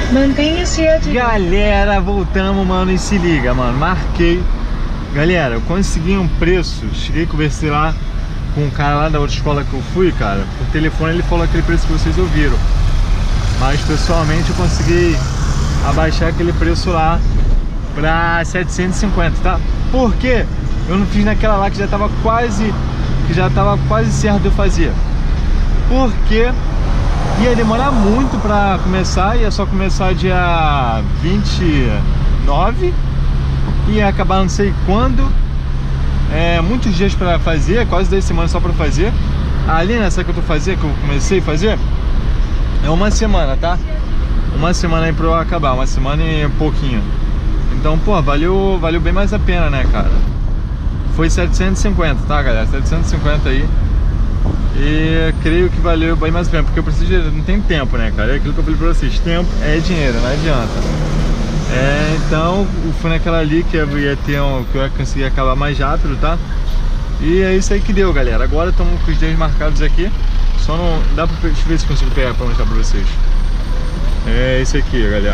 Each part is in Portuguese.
Mantenha-se à direita. Galera, voltamos, mano, e se liga, mano, marquei. Galera, eu consegui um preço, cheguei a conversar lá com um cara lá da outra escola que eu fui, cara. Por telefone ele falou aquele preço que vocês ouviram, mas pessoalmente eu consegui abaixar aquele preço lá pra 750, tá? Por quê? Eu não fiz naquela lá que já tava quase certo de eu fazer. Porque ia demorar muito pra começar, ia só começar dia 29, ia acabar não sei quando, muitos dias pra fazer, quase 2 semanas só pra fazer. Ali nessa que eu comecei a fazer, é uma semana, tá? Uma semana aí pra eu acabar, uma semana e pouquinho. Então, pô, valeu bem mais a pena, né, cara? Foi 750, tá, galera? 750 aí. E creio que valeu bem mais a pena, porque eu preciso de... não tem tempo, né, cara? É aquilo que eu falei pra vocês, tempo é dinheiro, não adianta. Então, fui naquela ali que eu ia ter que eu ia conseguir acabar mais rápido, tá? E é isso aí que deu, galera. Agora estamos com os dias marcados aqui. Só não... dá pra... deixa eu ver se consigo pegar pra mostrar pra vocês. É esse aqui, galera.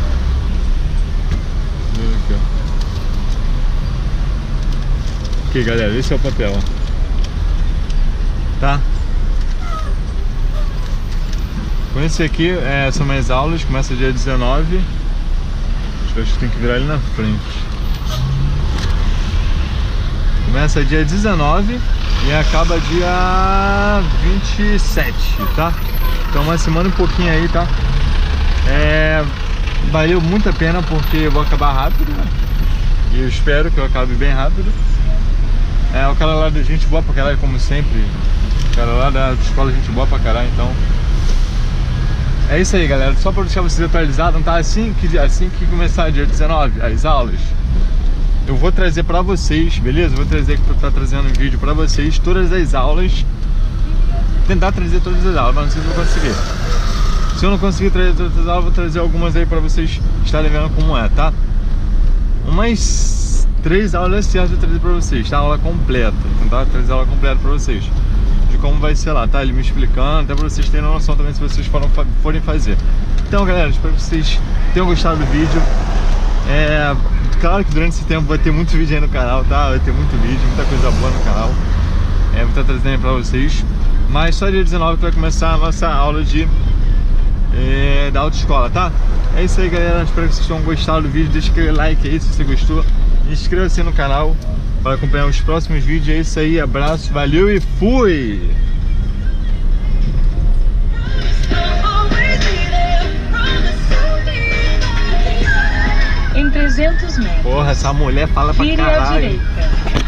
Aqui, ó. Aqui, galera, esse é o papel, tá? Com esse aqui, são minhas aulas, começa dia 19. Acho que tem que virar ali na frente. Começa dia 19 e acaba dia 27, tá? Então uma semana e um pouquinho aí, tá? Valeu muito a pena porque eu vou acabar rápido, né? E eu espero que eu acabe bem rápido. O cara lá da gente boa pra caralho, como sempre. O cara lá da escola gente boa pra caralho, então... É isso aí, galera. Só pra deixar vocês atualizados, tá? Assim que começar dia 19, as aulas, eu vou trazer pra vocês, beleza? Vou trazer aqui pra estar trazendo um vídeo pra vocês, todas as aulas. Tentar trazer todas as aulas, mas não sei se eu vou conseguir. Se eu não conseguir trazer todas as aulas, vou trazer algumas aí pra vocês estarem vendo como é, tá? Umas 3 aulas certas de trazer pra vocês, tá? Aula completa. Tentar trazer a aula completa pra vocês, de como vai ser lá, tá? Ele me explicando, até pra vocês terem noção também se vocês forem fazer. Então, galera, espero que vocês tenham gostado do vídeo. Claro que durante esse tempo vai ter muito vídeo aí no canal, tá? Vai ter muito vídeo, muita coisa boa no canal. Vou estar trazendo aí pra vocês. Mas só dia 19 que vai começar a nossa aula da autoescola, tá? É isso aí, galera. Espero que vocês tenham gostado do vídeo. Deixa aquele like aí se você gostou. Inscreva-se no canal para acompanhar os próximos vídeos. É isso aí, abraço, valeu e fui! Em 300 metros. Porra, essa mulher fala pra vire caralho. à direita.